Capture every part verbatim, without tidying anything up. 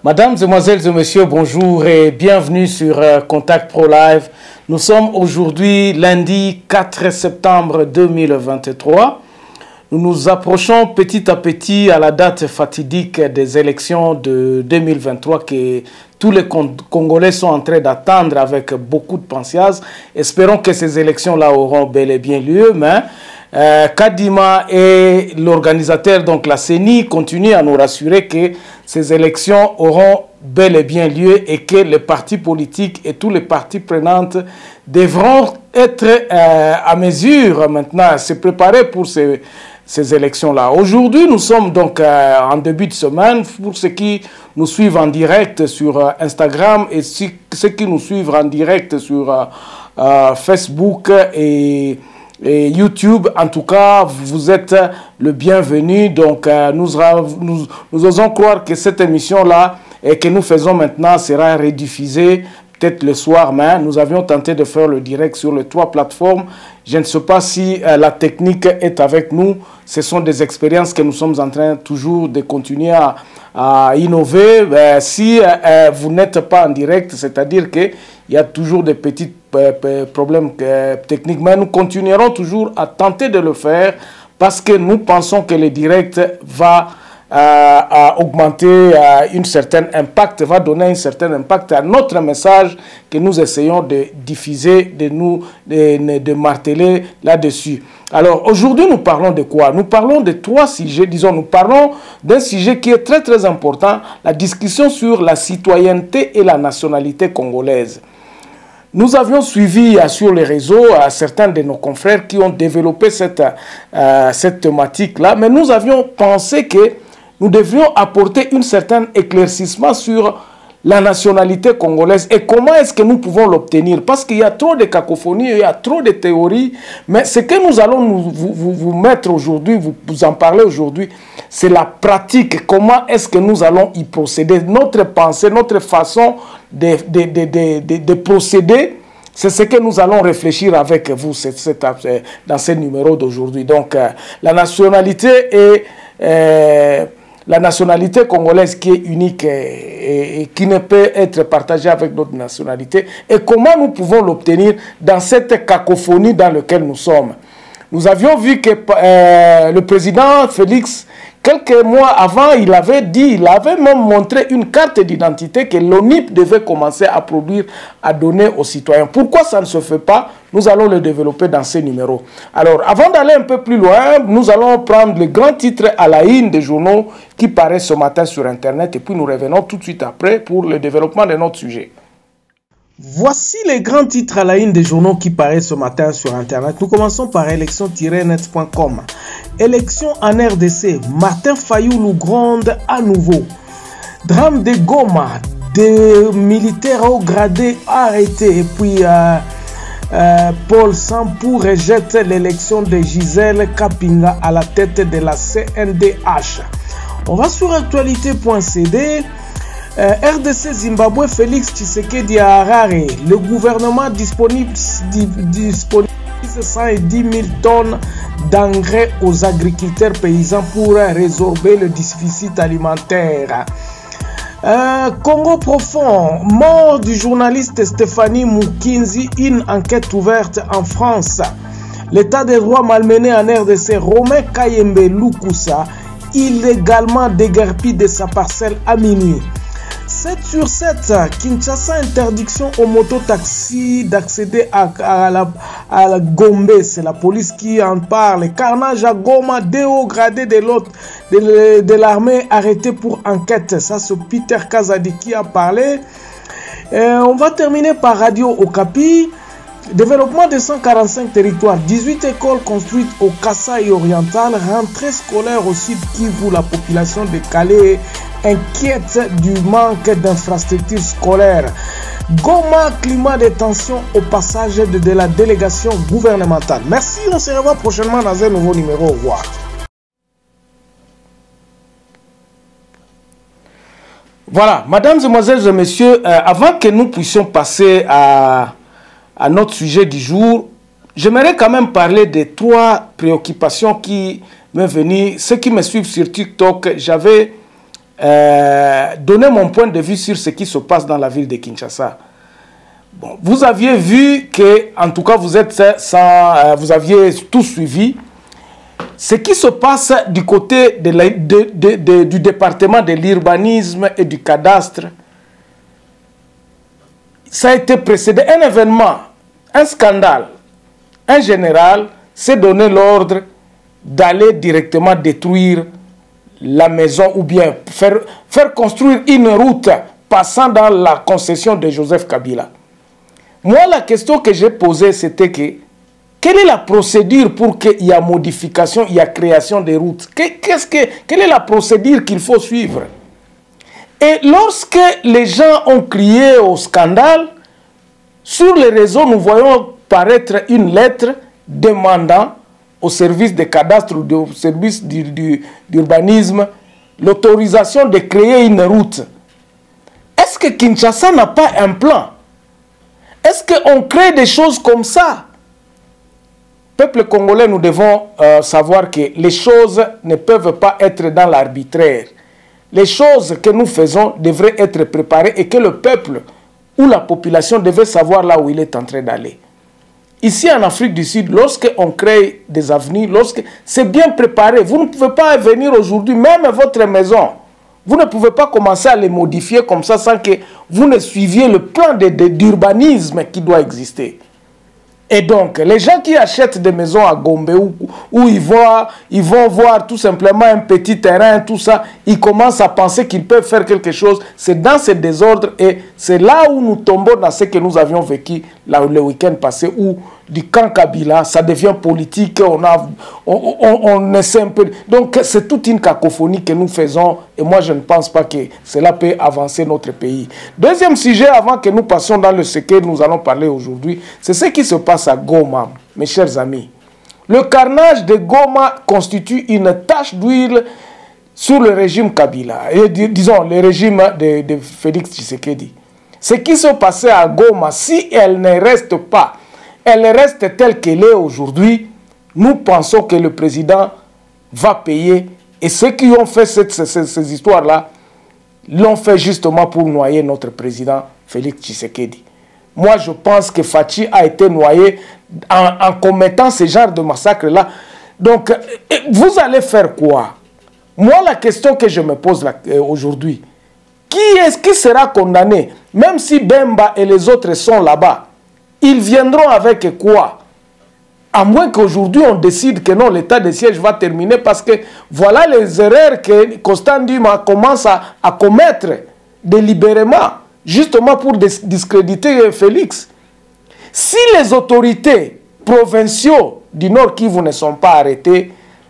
Mesdames, Mesdemoiselles et Messieurs, bonjour et bienvenue sur euh, Contact Pro Live. Nous sommes aujourd'hui lundi quatre septembre deux mille vingt-trois. Nous nous approchons petit à petit à la date fatidique des élections de deux mille vingt-trois que tous les Congolais sont en train d'attendre avec beaucoup de patience. Espérons que ces élections-là auront bel et bien lieu, mais euh, Kadima et l'organisateur, donc la C E N I, continuent à nous rassurer que ces élections auront bel et bien lieu et que les partis politiques et tous les partis prenantes devront être euh, à mesure maintenant à se préparer pour ces, ces élections-là. Aujourd'hui, nous sommes donc euh, en début de semaine. Pour ceux qui nous suivent en direct sur euh, Instagram et si, ceux qui nous suivent en direct sur euh, euh, Facebook et... et YouTube, en tout cas, vous êtes le bienvenu. Donc, euh, nous, nous, nous osons croire que cette émission-là et que nous faisons maintenant sera rediffusée peut-être le soir, mais nous avions tenté de faire le direct sur les trois plateformes. Je ne sais pas si euh, la technique est avec nous. Ce sont des expériences que nous sommes en train toujours de continuer à, à innover. Euh, si euh, vous n'êtes pas en direct, c'est-à-dire qu'il y a toujours des petits euh, problèmes euh, techniques, mais nous continuerons toujours à tenter de le faire parce que nous pensons que le direct va euh, à augmenter euh, un certain impact, va donner un certain impact à notre message que nous essayons de diffuser, de nous de, de marteler là-dessus. Alors aujourd'hui nous parlons de quoi? Nous parlons de trois sujets, disons nous parlons d'un sujet qui est très très important, la discussion sur la citoyenneté et la nationalité congolaise. Nous avions suivi euh, sur les réseaux euh, certains de nos confrères qui ont développé cette, euh, cette thématique-là, mais nous avions pensé que nous devrions apporter un certain éclaircissement sur la nationalité congolaise et comment est-ce que nous pouvons l'obtenir. Parce qu'il y a trop de cacophonie, il y a trop de théories, mais ce que nous allons nous, vous, vous, vous mettre aujourd'hui, vous, vous en parler aujourd'hui, c'est la pratique. Comment est-ce que nous allons y procéder? Notre pensée, notre façon de, de, de, de, de, de procéder, c'est ce que nous allons réfléchir avec vous cette, cette, dans ce numéro d'aujourd'hui. Donc, euh, la nationalité est... Euh, la nationalité congolaise qui est unique et, et, et qui ne peut être partagée avec d'autres nationalités. Et comment nous pouvons l'obtenir dans cette cacophonie dans laquelle nous sommes. Nous avions vu que euh, le président Félix, quelques mois avant, il avait dit, il avait même montré une carte d'identité que l'O N I P devait commencer à produire, à donner aux citoyens. Pourquoi ça ne se fait pas? Nous allons le développer dans ces numéros. Alors, avant d'aller un peu plus loin, nous allons prendre les grands titres à la une des journaux qui paraissent ce matin sur Internet et puis nous revenons tout de suite après pour le développement de notre sujet. Voici les grands titres à la une des journaux qui paraissent ce matin sur Internet. Nous commençons par élection tiret net point com. Élection en R D C. Martin Fayulu gronde à nouveau. Drame de Goma. Des militaires haut gradés arrêtés. Et puis euh, euh, Paul Sampou rejette l'élection de Gisèle Kapinga à la tête de la C N D H. On va sur actualité point c d. Euh, R D C Zimbabwe, Félix Tshisekedi à Harare. Le gouvernement disponible, disponible cent dix mille tonnes d'engrais aux agriculteurs paysans pour résorber le déficit alimentaire. Euh, Congo profond, mort du journaliste Stéphanie Mukinzi, une enquête ouverte en France. L'état des droits malmené en R D C, Romain Kayembe Lukusa, illégalement déguerpi de sa parcelle à minuit. sept sur sept, Kinshasa, interdiction aux mototaxis d'accéder à, à, la, à la Gombe. C'est la police qui en parle. Carnage à Goma, deux hauts gradés de l'autre de, de l'armée arrêtés pour enquête. Ça, c'est Peter Kazadi qui a parlé. Euh, on va terminer par Radio Okapi. Développement de cent quarante-cinq territoires, dix-huit écoles construites au Kasaï oriental, rentrée scolaire au sud Kivu, la population de Calais inquiète du manque d'infrastructures scolaires. Goma, climat de tension au passage de, de la délégation gouvernementale. Merci, on se revoit prochainement dans un nouveau numéro. Au revoir. Voilà, mesdames et messieurs, messieurs, euh, avant que nous puissions passer à... à notre sujet du jour, j'aimerais quand même parler des trois préoccupations qui m'ont venu. Ceux qui me suivent sur TikTok, j'avais euh, donner mon point de vue sur ce qui se passe dans la ville de Kinshasa. Bon, vous aviez vu que, en tout cas, vous êtes sans, euh, vous aviez tout suivi. Ce qui se passe du côté de la, de, de, de, du département de l'urbanisme et du cadastre, ça a été précédé. Un événement, un scandale. Un général s'est donné l'ordre d'aller directement détruire la maison ou bien faire, faire construire une route passant dans la concession de Joseph Kabila. Moi, la question que j'ai posée, c'était que quelle est la procédure pour qu'il y ait modification, il y ait création des routes? Qu'est-ce que, quelle est la procédure qu'il faut suivre? Et lorsque les gens ont crié au scandale, sur les réseaux, nous voyons paraître une lettre demandant au service des cadastres ou au service d'urbanisme l'autorisation de créer une route. Est-ce que Kinshasa n'a pas un plan? Est-ce qu'on crée des choses comme ça? Peuple congolais, nous devons euh, savoir que les choses ne peuvent pas être dans l'arbitraire. Les choses que nous faisons devraient être préparées et que le peuple ou la population devait savoir là où il est en train d'aller. Ici en Afrique du Sud, lorsqu'on crée des avenirs, lorsque c'est bien préparé, vous ne pouvez pas venir aujourd'hui, même votre maison, vous ne pouvez pas commencer à les modifier comme ça sans que vous ne suiviez le plan d'urbanisme qui doit exister. Et donc, les gens qui achètent des maisons à Gombe où, où ils, voient, ils vont voir tout simplement un petit terrain, tout ça, ils commencent à penser qu'ils peuvent faire quelque chose. C'est dans ce désordre et c'est là où nous tombons dans ce que nous avions vécu là, le week-end passé, où du camp Kabila, ça devient politique, on, a, on, on, on essaie un peu. Donc, c'est toute une cacophonie que nous faisons et moi, je ne pense pas que cela peut avancer notre pays. Deuxième sujet, avant que nous passions dans le ce que nous allons parler aujourd'hui, c'est ce qui se passe à Goma, mes chers amis. Le carnage de Goma constitue une tache d'huile sur le régime Kabila, et disons le régime de, de Félix Tshisekedi. Ce qui se passait à Goma, si elle ne reste pas, elle reste telle qu'elle est aujourd'hui, nous pensons que le président va payer. Et ceux qui ont fait cette, ces, ces histoires-là, l'ont fait justement pour noyer notre président Félix Tshisekedi. Moi, je pense que Fachi a été noyé en, en commettant ce genre de massacre-là. Donc, vous allez faire quoi? Moi, la question que je me pose euh, aujourd'hui, qui est-ce qui sera condamné? Même si Bemba et les autres sont là-bas, ils viendront avec quoi? À moins qu'aujourd'hui on décide que non, l'état de siège va terminer parce que voilà les erreurs que Constant Duma commence à, à commettre délibérément, justement pour discréditer Félix. Si les autorités provinciaux du Nord Kivu ne sont pas arrêtées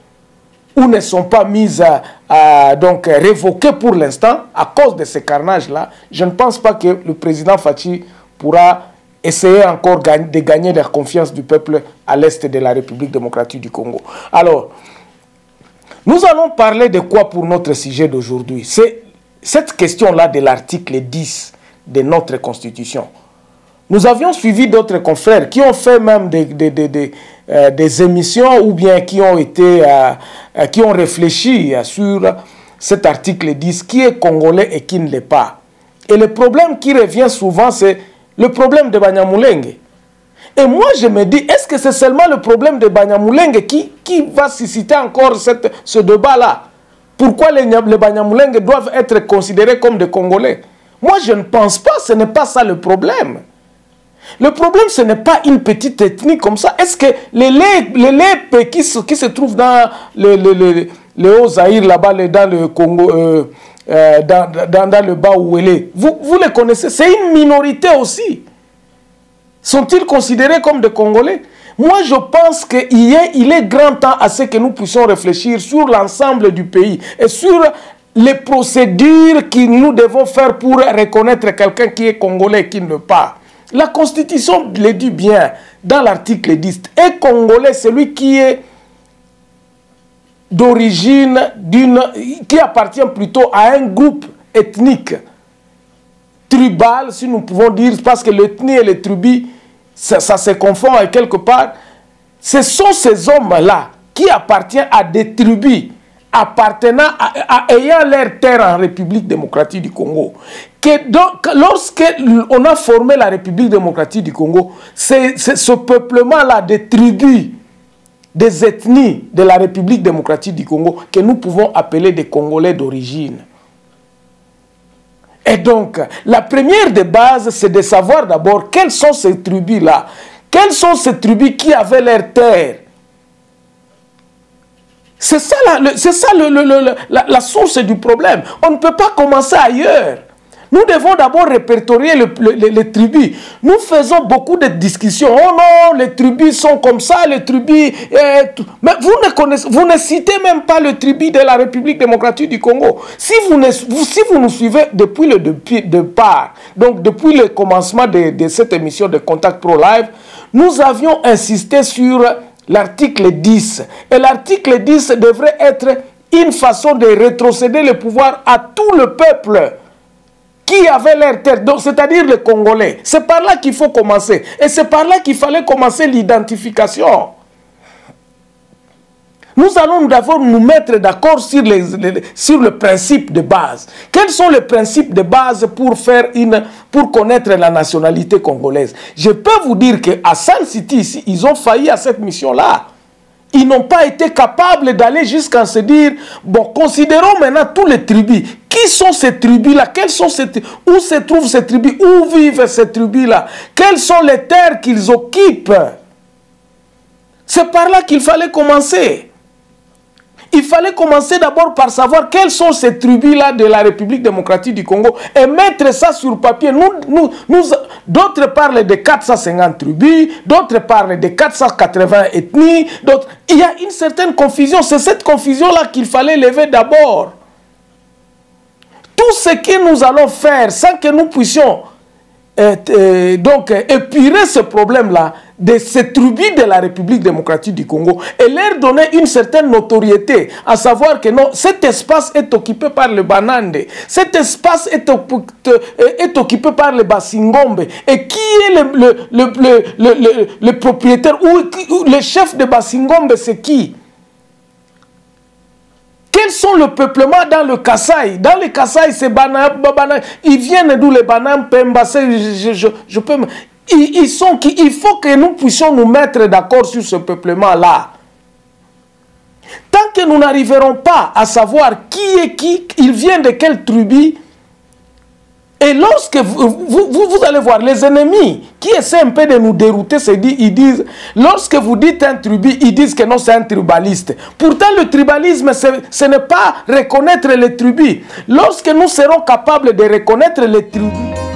ou ne sont pas mises à, à donc révoquées pour l'instant à cause de ces carnages-là, je ne pense pas que le président Fachi pourra essayer encore de gagner la confiance du peuple à l'est de la République démocratique du Congo. Alors, nous allons parler de quoi pour notre sujet d'aujourd'hui? C'est cette question-là de l'article dix de notre Constitution. Nous avions suivi d'autres confrères qui ont fait même des, des, des, des, euh, des émissions ou bien qui ont, été, euh, euh, qui ont réfléchi euh, sur cet article dix qui est congolais et qui ne l'est pas. Et le problème qui revient souvent, c'est le problème de Banyamulenge. Et moi, je me dis, est-ce que c'est seulement le problème de Banyamulenge qui, qui va susciter encore cette, ce débat-là? Pourquoi les, les Banyamulenge doivent être considérés comme des Congolais? Moi, je ne pense pas, ce n'est pas ça le problème. Le problème, ce n'est pas une petite ethnie comme ça. Est-ce que les Lep qui, qui se trouvent dans le, le, le, le Haut-Zaïre, là-bas, dans le Congo, euh, Euh, dans, dans, dans le bas où elle est. Vous, vous les connaissez, c'est une minorité aussi. Sont-ils considérés comme des Congolais? Moi, je pense qu'il est, il est grand temps à ce que nous puissions réfléchir sur l'ensemble du pays et sur les procédures que nous devons faire pour reconnaître quelqu'un qui est Congolais et qui ne l'est pas. La Constitution le dit bien dans l'article dix. Et Congolais, celui qui est d'origine d'une qui appartient plutôt à un groupe ethnique tribal, si nous pouvons dire, parce que l'ethnie et les tribus, ça, ça se confond et quelque part. Ce sont ces hommes-là qui appartiennent à des tribus, appartenant à, à ayant leur terre en République démocratique du Congo. Que donc, lorsque on a formé la République démocratique du Congo, c'est ce peuplement-là des tribus, des ethnies de la République démocratique du Congo que nous pouvons appeler des Congolais d'origine. Et donc, la première des bases, c'est de savoir d'abord quelles sont ces tribus-là. Quelles sont ces tribus qui avaient leur terre? C'est ça, la, c'est ça le, le, le, la, la source du problème. On ne peut pas commencer ailleurs. Nous devons d'abord répertorier le, le, les, les tribus. Nous faisons beaucoup de discussions. Oh non, les tribus sont comme ça, les tribus... Euh, mais vous ne, connaissez, vous ne citez même pas le tribu de la République démocratique du Congo. Si vous, ne, vous, si vous nous suivez depuis le depuis, départ, donc depuis le commencement de, de cette émission de Contact Pro Live, nous avions insisté sur l'article dix. Et l'article dix devrait être une façon de rétrocéder le pouvoir à tout le peuple qui avait leur terre, c'est-à-dire les Congolais. C'est par là qu'il faut commencer. Et c'est par là qu'il fallait commencer l'identification. Nous allons d'abord nous mettre d'accord sur, les, les, sur le principe de base. Quels sont les principes de base pour, faire une, pour connaître la nationalité congolaise? Je peux vous dire qu'à Sun City, ici, ils ont failli à cette mission-là. Ils n'ont pas été capables d'aller jusqu'à se dire, bon, considérons maintenant tous les tribus. Qui sont ces tribus-là? Quelles sont ces Où se trouvent ces tribus? Où vivent ces tribus-là? Quelles sont les terres qu'ils occupent? C'est par là qu'il fallait commencer. Il fallait commencer d'abord par savoir quelles sont ces tribus-là de la République démocratique du Congo et mettre ça sur papier. Nous, nous, nous, d'autres parlent de quatre cent cinquante tribus, d'autres parlent de quatre cent quatre-vingts ethnies. Il y a une certaine confusion. C'est cette confusion-là qu'il fallait lever d'abord. Tout ce que nous allons faire sans que nous puissions euh, euh, donc épurer ce problème-là de ces tribus de la République démocratique du Congo et leur donner une certaine notoriété, à savoir que non, cet espace est occupé par le Banande, cet espace est, est occupé par le Basingombe, et qui est le, le, le, le, le, le, le propriétaire ou, ou le chef de Basingombe, c'est qui? Quels sont le peuplement dans le Kasaï? Dans le Kasaï, c'est Banam, Banam, ils viennent d'où les Banam, Pemba, je, je, je peux me... Ils, ils sont qui? Il faut que nous puissions nous mettre d'accord sur ce peuplement-là. Tant que nous n'arriverons pas à savoir qui est qui, il vient de quelle tribu, et lorsque vous, vous, vous allez voir les ennemis qui essaient un peu de nous dérouter, ils disent, lorsque vous dites un tribu, ils disent que non, c'est un tribaliste. Pourtant, le tribalisme, ce n'est pas reconnaître les tribus. Lorsque nous serons capables de reconnaître les tribus,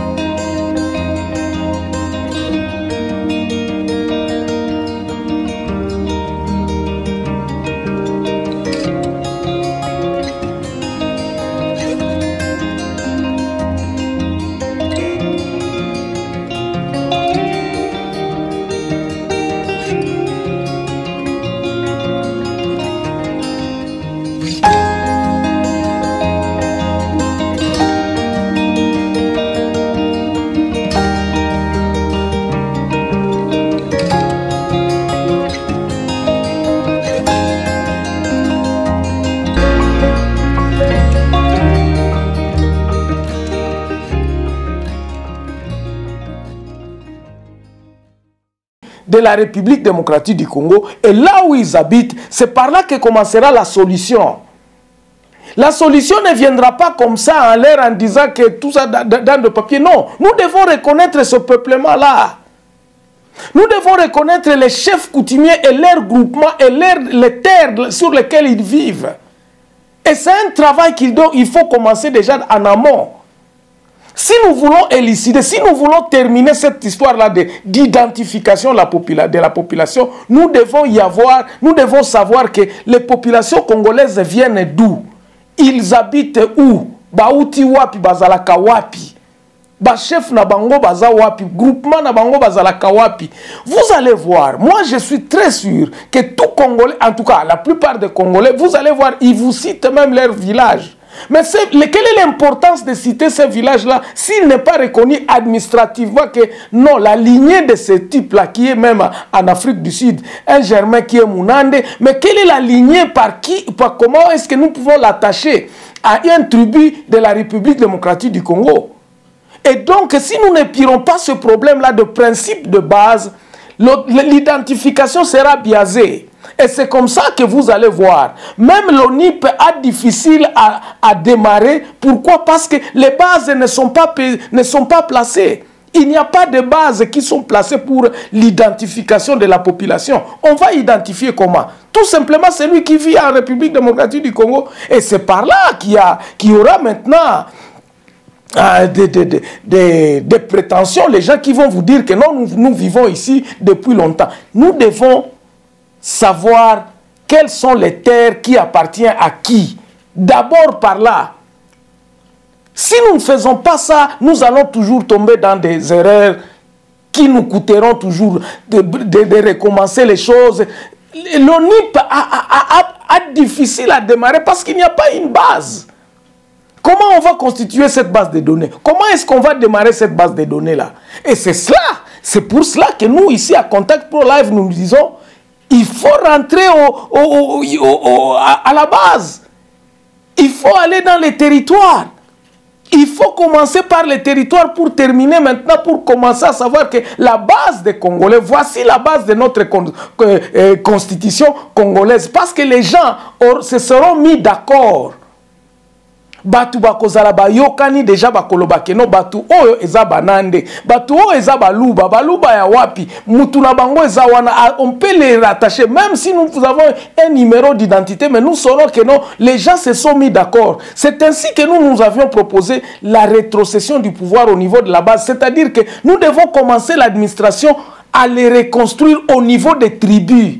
de la République démocratique du Congo, et là où ils habitent, c'est par là que commencera la solution. La solution ne viendra pas comme ça en l'air en disant que tout ça dans le papier. Non, nous devons reconnaître ce peuplement-là. Nous devons reconnaître les chefs coutumiers et leurs groupements et leurs, les terres sur lesquelles ils vivent. Et c'est un travail qu'il il faut commencer déjà en amont. Si nous voulons élucider, si nous voulons terminer cette histoire-là d'identification de la population, nous devons y avoir, nous devons savoir que les populations congolaises viennent d'où? Ils habitent où? Bauti wapi bazalaka wapi? Ba chef na bango baza wapi? Groupement na bango bazalaka wapi? Vous allez voir, moi je suis très sûr que tout Congolais, en tout cas la plupart des Congolais, vous allez voir, ils vous citent même leur village. Mais quelle est l'importance de citer ces villages-là s'il n'est pas reconnu administrativement que non, la lignée de ce type-là, qui est même en Afrique du Sud, un Germain qui est Mounande, mais quelle est la lignée par qui, par comment est-ce que nous pouvons l'attacher à un tribu de la République démocratique du Congo? Et donc, si nous ne pirons pas ce problème-là de principe de base, l'identification sera biaisée. Et c'est comme ça que vous allez voir. Même l'O N I P a difficile à, à démarrer. Pourquoi? Parce que les bases ne sont pas, ne sont pas placées. Il n'y a pas de bases qui sont placées pour l'identification de la population. On va identifier comment? Tout simplement celui qui vit en République démocratique du Congo. Et c'est par là qu'il y, qu'il y aura maintenant euh, des, des, des, des, des prétentions. Les gens qui vont vous dire que non, nous, nous vivons ici depuis longtemps. Nous devons savoir quelles sont les terres qui appartiennent à qui. D'abord par là. Si nous ne faisons pas ça, nous allons toujours tomber dans des erreurs qui nous coûteront toujours de, de, de recommencer les choses. L'O N I P a, a, a, a difficile à démarrer parce qu'il n'y a pas une base. Comment on va constituer cette base de données? Comment est-ce qu'on va démarrer cette base de données-là? Et c'est cela, c'est pour cela que nous, ici à Contact Pro Live, nous nous disons, il faut rentrer au, au, au, au, à, à la base. Il faut aller dans les territoires. Il faut commencer par les territoires pour terminer maintenant, pour commencer à savoir que la base des Congolais, voici la base de notre con, euh, constitution congolaise. Parce que les gens or, se seront mis d'accord. Batu bakozala bayokani deja bakoloba keno batu oyo eza banande batu oyo eza baluba baluba ya wapi mutu na bango eza wana. On peut les rattacher même si nous avons un numéro d'identité, mais nous saurons que non, les gens se sont mis d'accord. C'est ainsi que nous nous avions proposé la rétrocession du pouvoir au niveau de la base, c'est-à-dire que nous devons commencer l'administration à les reconstruire au niveau des tribus.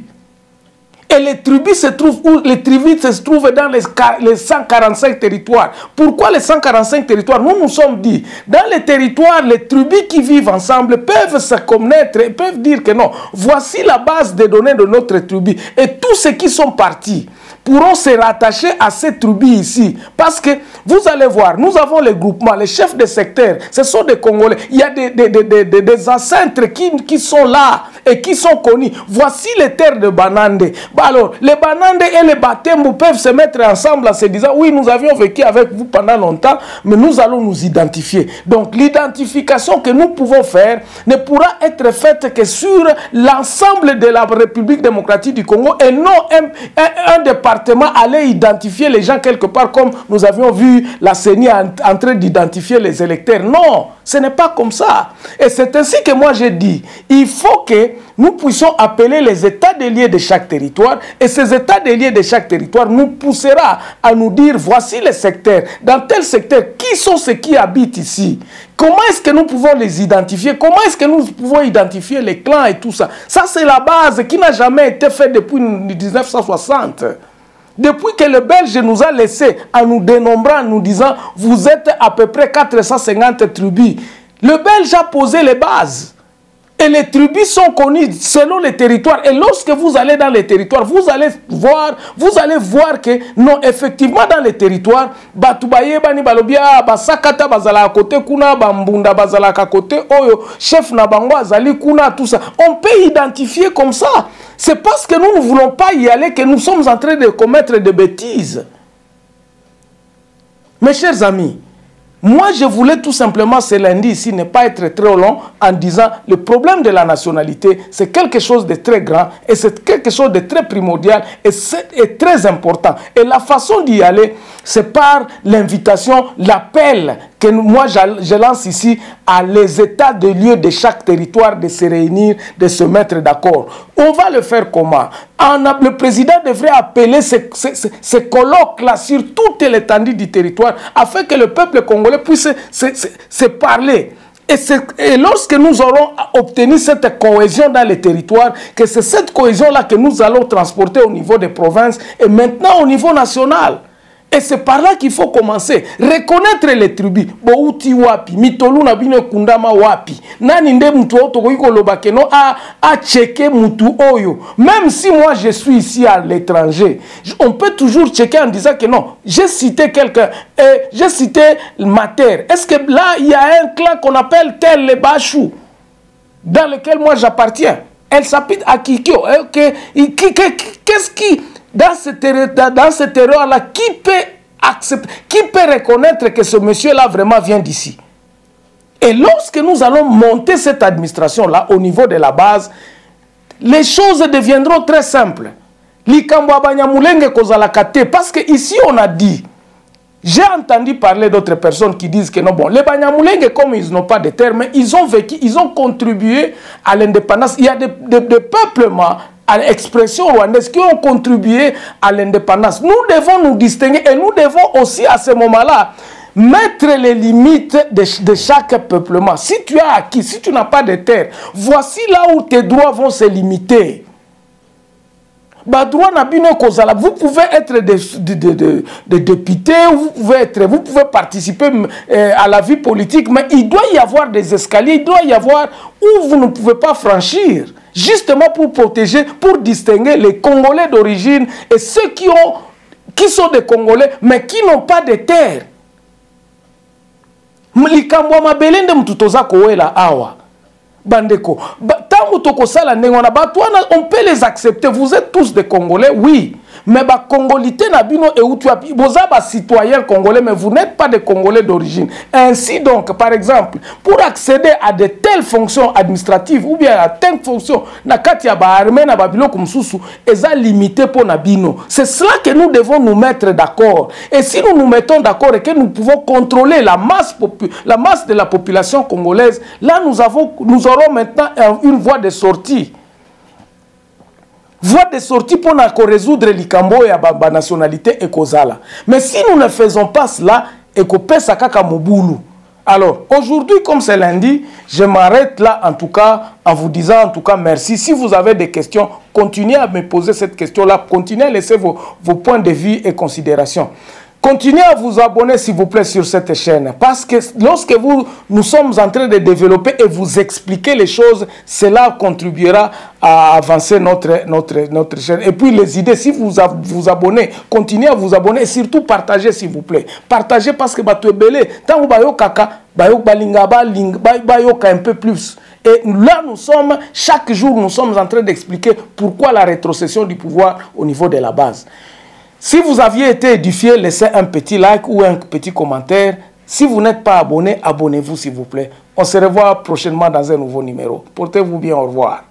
Et les tribus se trouvent où? Les tribus se trouvent dans les, les cent quarante-cinq territoires. Pourquoi les cent quarante-cinq territoires? Nous nous sommes dit, dans les territoires, les tribus qui vivent ensemble peuvent se connaître et peuvent dire que non, voici la base des données de notre tribu. Et tous ceux qui sont partis pourront se rattacher à cette tribu ici. Parce que vous allez voir, nous avons les groupements, les chefs de secteur, ce sont des Congolais. Il y a des, des, des, des, des ancêtres qui, qui sont là et qui sont connus. Voici les terres de Banande. Alors, les Banande et les Batembo peuvent se mettre ensemble en se disant, oui, nous avions vécu avec vous pendant longtemps, mais nous allons nous identifier. Donc, l'identification que nous pouvons faire ne pourra être faite que sur l'ensemble de la République démocratique du Congo et non un, un, un département aller identifier les gens quelque part comme nous avions vu la C E N I en, en train d'identifier les électeurs. Non, ce n'est pas comme ça. Et c'est ainsi que moi j'ai dit, il faut que nous puissions appeler les états des lieux de chaque territoire et ces états des lieux de chaque territoire nous poussera à nous dire voici les secteurs. Dans tel secteur, qui sont ceux qui habitent ici? Comment est-ce que nous pouvons les identifier? Comment est-ce que nous pouvons identifier les clans et tout ça? Ça c'est la base qui n'a jamais été faite depuis mille neuf cent soixante. Depuis que le Belge nous a laissé en nous dénombrant, en nous disant vous êtes à peu près quatre cent cinquante tribus, le Belge a posé les bases. Et les tribus sont connues selon les territoires. Et lorsque vous allez dans les territoires, vous allez voir, vous allez voir que non, effectivement dans les territoires, Batoubaye bani balobia basakata bazala à côté kuna bambunda bazala à côté oyo chef na bango azali kuna tout ça. On peut identifier comme ça. C'est parce que nous ne voulons pas y aller que nous sommes en train de commettre des bêtises. Mes chers amis, moi, je voulais tout simplement ce lundi ici ne pas être très long en disant le problème de la nationalité, c'est quelque chose de très grand et c'est quelque chose de très primordial et c'est très important. Et la façon d'y aller, c'est par l'invitation, l'appel que moi je lance ici à les états de lieu de chaque territoire de se réunir, de se mettre d'accord. On va le faire comment? En, le président devrait appeler ces, ces, ces colloques-là sur toute l'étendue du territoire afin que le peuple congolais puisse se, se, se parler. Et, et lorsque nous aurons obtenu cette cohésion dans les territoires, que c'est cette cohésion-là que nous allons transporter au niveau des provinces et maintenant au niveau national. Et c'est par là qu'il faut commencer. Reconnaître les tribus. Bouti wapi, mitolu na bino kundama wapi. Nani nde mtu oto koiko lobake no a a checker mutu oyo. Même si moi je suis ici à l'étranger, on peut toujours checker en disant que non, j'ai cité quelqu'un, j'ai cité ma terre. Est-ce que là il y a un clan qu'on appelle tel les Bachou, dans lequel moi j'appartiens? Elle s'appelle Akikyo. Qu'est-ce qui Dans ce terroir-là, qui peut accepter, qui peut reconnaître que ce monsieur-là vraiment vient d'ici? Et lorsque nous allons monter cette administration-là au niveau de la base, les choses deviendront très simples. Parce qu'ici, on a dit, j'ai entendu parler d'autres personnes qui disent que non, bon, les Banyamulenge, comme ils n'ont pas de terre, mais ils ont vécu, ils ont contribué à l'indépendance. Il y a des de, de peuplements à l'expression rwandaise qui ont contribué à l'indépendance. Nous devons nous distinguer et nous devons aussi à ce moment-là mettre les limites de, de chaque peuplement. Si tu as acquis, si tu n'as pas de terre, voici là où tes droits vont se limiter. Vous pouvez être des de, de, de, de députés, vous pouvez, être, vous pouvez participer euh, à la vie politique, mais il doit y avoir des escaliers, il doit y avoir où vous ne pouvez pas franchir. Justement pour protéger, pour distinguer les Congolais d'origine et ceux qui, ont, qui sont des Congolais, mais qui n'ont pas de terre. Bandeko, on peut les accepter, vous êtes tous des Congolais, oui. Mais ba congolité na bino et où tu as vous êtes citoyen congolais, mais vous n'êtes pas des Congolais d'origine. Ainsi donc, par exemple, pour accéder à de telles fonctions administratives ou bien à telles fonctions, na katia ba armée na babilo comme sousou, eza limité pour nabino. C'est cela que nous devons nous mettre d'accord. Et si nous nous mettons d'accord et que nous pouvons contrôler la masse, la masse de la population congolaise, là nous avons, nous aurons maintenant une voie de sortie. Voie de sortie pour résoudre l'ikambo et la nationalité et kozala. Mais si nous ne faisons pas cela, et qu'on peut sakaka moboulou. Alors, aujourd'hui, comme c'est lundi, je m'arrête là, en tout cas, en vous disant, en tout cas, merci. Si vous avez des questions, continuez à me poser cette question-là. Continuez à laisser vos, vos points de vue et considérations. Continuez à vous abonner, s'il vous plaît, sur cette chaîne. Parce que lorsque vous, nous sommes en train de développer et vous expliquer les choses, cela contribuera à avancer notre, notre, notre chaîne. Et puis les idées, si vous vous abonnez, continuez à vous abonner et surtout partagez, s'il vous plaît. Partagez parce que tu es belé. Tant que vous kaka, un peu plus. Et là, nous sommes, chaque jour, nous sommes en train d'expliquer pourquoi la rétrocession du pouvoir au niveau de la base. Si vous aviez été édifié, laissez un petit like ou un petit commentaire. Si vous n'êtes pas abonné, abonnez-vous s'il vous plaît. On se revoit prochainement dans un nouveau numéro. Portez-vous bien, au revoir.